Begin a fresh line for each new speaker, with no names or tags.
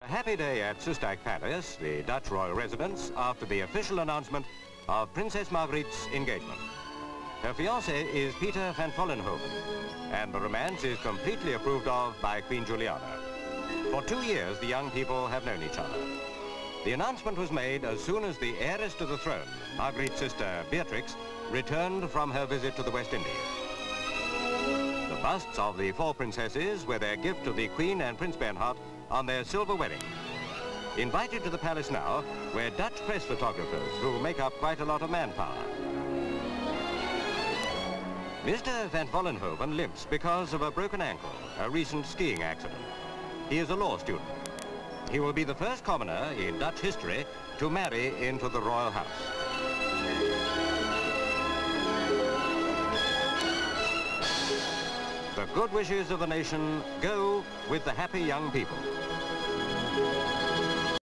A happy day at Soestdijk Palace, the Dutch royal residence, after the official announcement of Princess Margriet's engagement. Her fiancé is Peter van Vollenhoven, and the romance is completely approved of by Queen Juliana. For 2 years, the young people have known each other. The announcement was made as soon as the heiress to the throne, Margriet's sister Beatrix, returned from her visit to the West Indies. The busts of the 4 princesses were their gift to the Queen and Prince Bernhard on their silver wedding. Invited to the palace now were Dutch press photographers who make up quite a lot of manpower. Mr. van Vollenhoven limps because of a broken ankle, a recent skiing accident. He is a law student. He will be the first commoner in Dutch history to marry into the royal house. The good wishes of the nation go with the happy young people.